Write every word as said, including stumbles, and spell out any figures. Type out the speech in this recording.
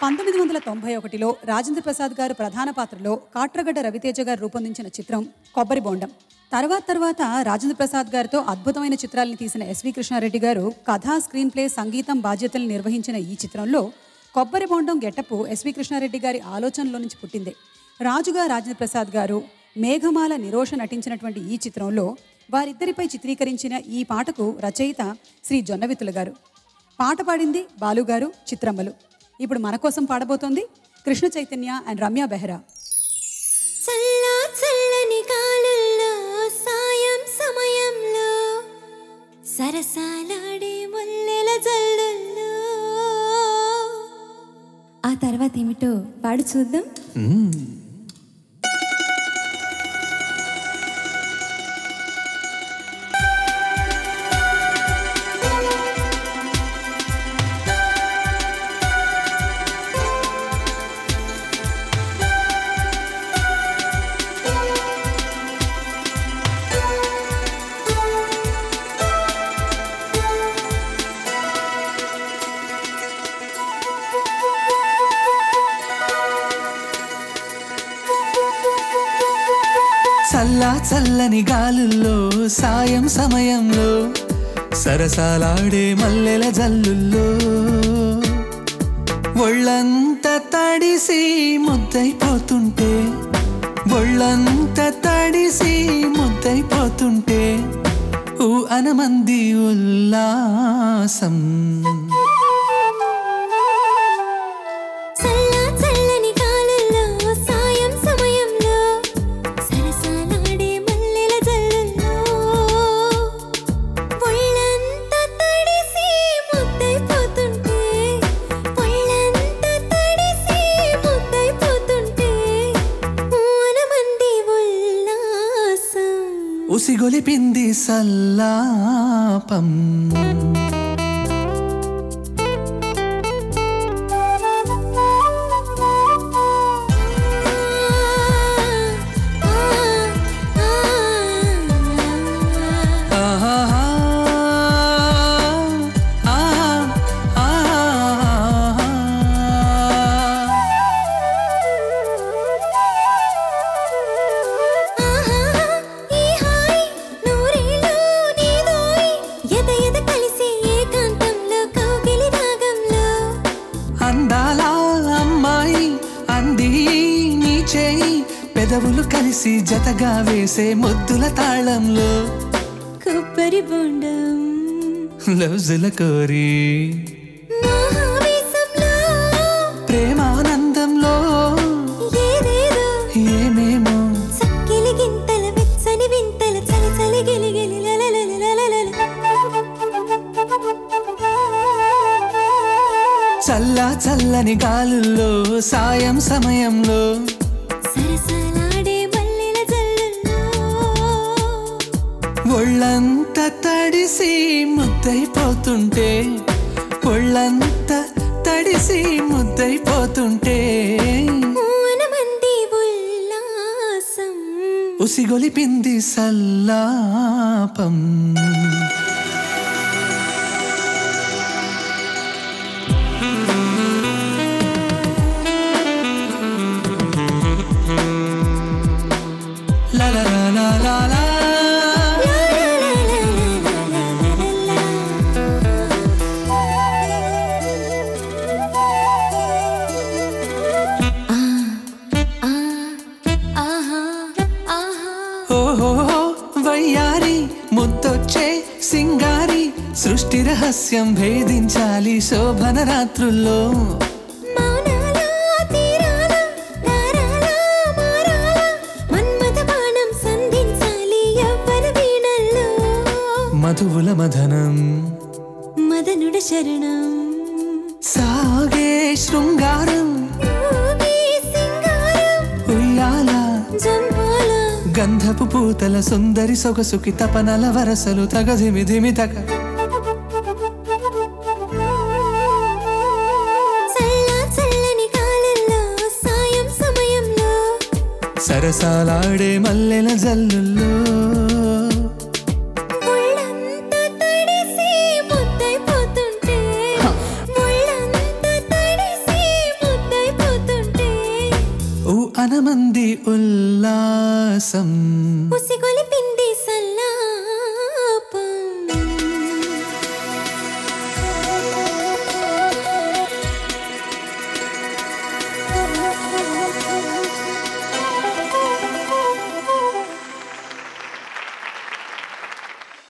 పంతొమ్మిది వందల తొంభై ఒకటిలో రాజేంద్ర ప్రసాద్ గారు ప్రధాన పాత్రలో కాట్రగడ్డ రవితేజ గారు రూపొందించిన చిత్రం కొబ్బరి బొండం. తర్వాత తర్వాత రాజేంద్ర ప్రసాద్ గారితో అద్భుతమైన చిత్రాలను తీసిన ఎస్వి కృష్ణారెడ్డి గారు కథా, స్క్రీన్ ప్లే, సంగీతం బాధ్యతలు నిర్వహించిన ఈ చిత్రంలో కొబ్బరి బొండం గెటప్ ఎస్వి కృష్ణారెడ్డి గారి ఆలోచనలో నుంచి పుట్టిందే. రాజుగా రాజేంద్ర ప్రసాద్ గారు, మేఘమాల నిరోష నటించినటువంటి ఈ చిత్రంలో వారిద్దరిపై చిత్రీకరించిన ఈ పాటకు రచయిత శ్రీ జొన్నవితుల గారు. పాట పాడింది బాలుగారు, చిత్రమ్మలు. ఇప్పుడు మన కోసం పాడబోతోంది కృష్ణ చైతన్య అండ్ రమ్య బెహ్రా. చల్లా చల్లని కాలంలో సాయం సమయంలో సరసాలాడే ముల్లెల జల్లుల్లో. ఆ తర్వాత ఏమిటో పాడు చూద్దాం. చల్లా చల్లని గాలుల్లో సాయం సమయంలో సరసాలాడే మల్లెల జల్లుల్లో ఒళ్ళంత తడిసి ముద్దైపోతుంటే ఒళ్ళంత తడిసి ముద్దైపోతుంటే ఊ అనమంది ఉల్లాసం. ఉసిగొలిపింది సల్లాపం. పెదవులు కలిసి జతగా వేసే ముద్దుల తాళంలో కొబ్బరి బొండం లవ్జుల కోరి ప్రేమానందంలో ఏదేదో ఏమేమో చక్కిలి గింతల వెచ్చని వింతల చలి చలి గిలి గిలి చల్లా చల్లని గాలుల్లో సాయం సమయంలో సరసాలాడే మల్లెల జల్లుల్లో ఒళ్ళంత తడిసి ముద్దైపోతుంటే ఒళ్ళంత తడిసి ముద్దైపోతుంటే మనమంది ఉల్లాసం. ఉసిగొలిపింది సల్లాపం. వయ్యారి ముద్దొచ్చే సింగారి సృష్టి రహస్యం భేదించాలి శోభన రాత్రుల్లో. మధువుల మదనం మదనుడ శరణం సాగే శృంగారం ఉయ్యాల గంధపు పూతల సుందరి సొగసుకి తపనల వరసలు తగదిమి ధిమి తగ. చల్లని కాలంలో సాయం సమయంలో సరసాలాడే మల్లెల జల్లుల్లో ఒళ్ళంత తడిసి ముద్దైపోతుంటే ఒళ్ళంత తడిసి ఉంది ఉల్లాసం ఉసిగొలిపింది